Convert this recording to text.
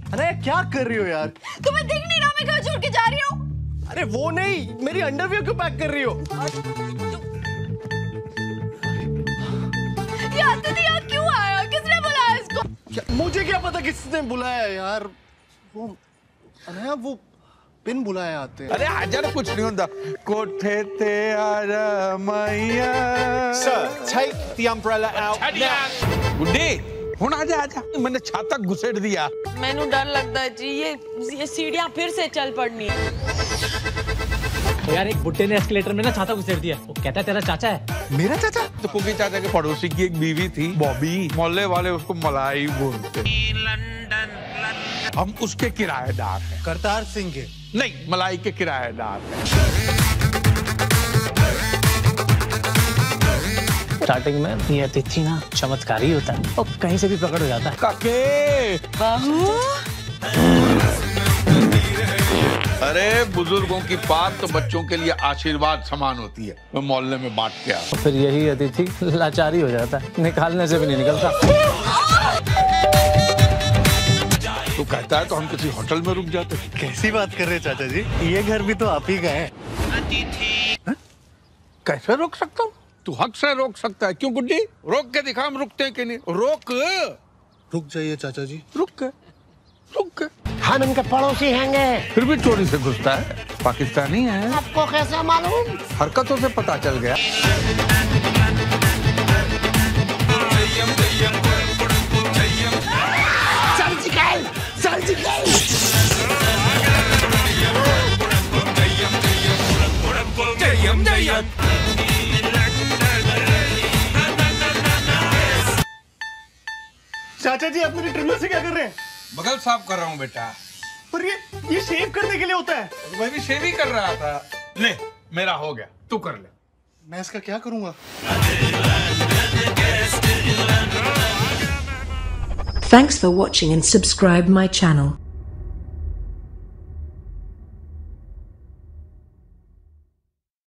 अरे क्या कर रही हो यार? तुम्हें दिख नहीं रहा मैं घर छोड़ के जा रही हूँ? अरे वो नहीं, मेरी अंडरवियर क्यों पैक कर रही हो? ये अतिथि यहाँ क्यों आया? किसने बुलाया इसको? मुझे क्या पता किसने बुलाया यार। वो अनया वो पिन बुलाया आते हैं। अरे आजा, कुछ नहीं होता। कोठे ते आजा मैया। Sir, take the umbrella out now. गुड्डी, हुन आजा। मैंने छाता घुसेड़ दिया। मैनू डर लगता है जी, ये सीढ़ियाँ फिर से चल पड़नी है। तो यार एक बुड्ढे ने एस्केलेटर में ना छाता घुसेड़ दिया। वो कहता है तेरा चाचा है। मेरा चाचा? तो कुकी चाचा के पड़ोसी की एक बीवी थी, बॉबी। मोहल्ले वाले उसको मलाई बोलते। हम उसके किराएदार हैं। करतार सिंह के? नहीं, मलाई के किराएदार हैं। स्टार्टिंग में ये अतिथि ना चमत्कारी होता है और कहीं से भी प्रकट हो जाता है। काके अरे बुजुर्गों की बात तो बच्चों के लिए आशीर्वाद समान होती है। मैं मोहल्ले में बांट के आता हूं। फिर यही अतिथि लाचारी हो जाता है, निकालने से भी नहीं निकलता। तो कहता है तो हम किसी होटल में रुक जाते। कैसी बात कर रहे हैं चाचा जी? ये घर भी तो आप ही का है। कैसे रोक सकता हूँ? तू हक से रोक सकता है। क्यों गुड्डी? रोक के दिखा हम रुकते हैं कि नहीं। रुक जाइए चाचा जी। रुक के हम इनके पड़ोसी हैंगे। फिर भी चोरी से घुसता है। पाकिस्तानी है। आपको कैसे मालूम? हरकतों से पता चल गया। चाचा जी आप मेरी ट्रिमर से क्या कर रहे हैं? बगल साफ कर रहा हूँ बेटा। पर ये शेव करने के लिए होता है। मैं भी शेव ही कर रहा था। ले मेरा हो गया, तू कर ले। मैं इसका क्या करूंगा? Thanks for watching and subscribe my channel.